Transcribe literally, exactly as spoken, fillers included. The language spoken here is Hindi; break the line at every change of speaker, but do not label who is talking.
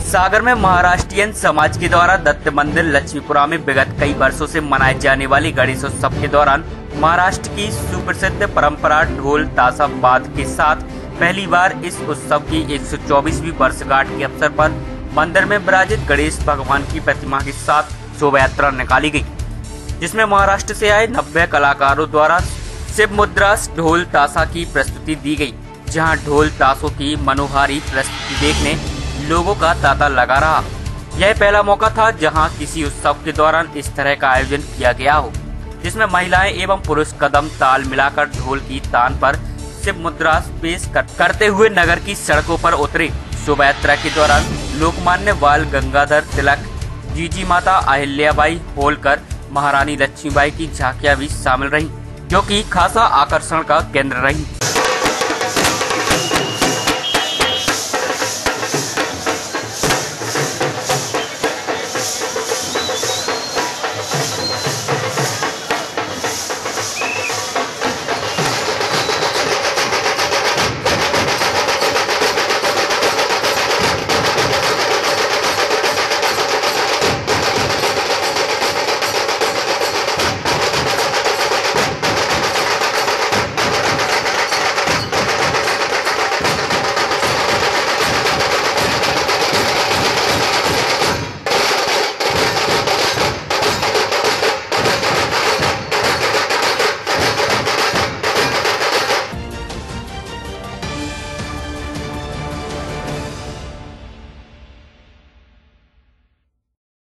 सागर में महाराष्ट्रियन समाज के द्वारा दत्त मंदिर लक्ष्मीपुरा में विगत कई वर्षों से मनाए जाने वाली गणेशोत्सव के दौरान महाराष्ट्र की सुप्रसिद्ध परंपरा ढोल ताशा वाद्य के साथ पहली बार इस उत्सव की एक सौ चौबीसवीं वर्षगांठ के अवसर पर मंदिर में विराजित गणेश भगवान की प्रतिमा के साथ शोभा यात्रा निकाली गई, जिसमें महाराष्ट्र से आए नब्बे कलाकारों द्वारा शिव मुद्रा ढोल ताशा की प्रस्तुति दी गई, जहां ढोल ताशों की मनोहारी प्रस्तुति देखने लोगों का तांता लगा रहा। यह पहला मौका था जहां किसी उत्सव के दौरान इस तरह का आयोजन किया गया हो, जिसमें महिलाएं एवं पुरुष कदम ताल मिलाकर ढोल की तान पर शिव मुद्रा पेश कर, करते हुए नगर की सड़कों पर उतरे। शोभा यात्रा के दौरान लोकमान्य बाल गंगाधर तिलक, जीजी माता अहिल्याबाई होलकर, महारानी लक्ष्मीबाई की झांकियां भी शामिल रहीं, जो कि खासा आकर्षण का केंद्र रही।